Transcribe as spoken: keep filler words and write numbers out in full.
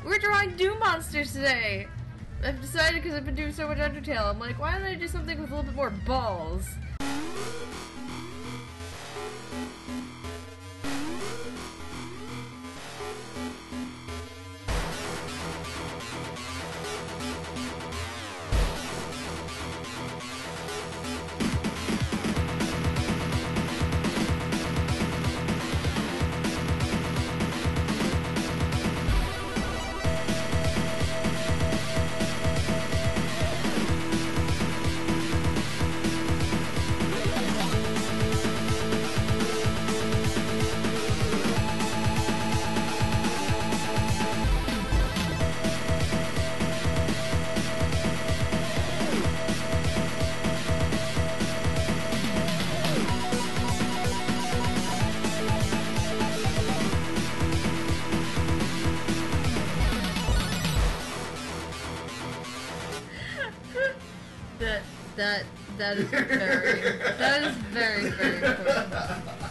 We're drawing Doom monsters today! I've decided because I've been doing so much Undertale, I'm like, why don't I do something with a little bit more balls? That, that, that is very, that is very, very cool.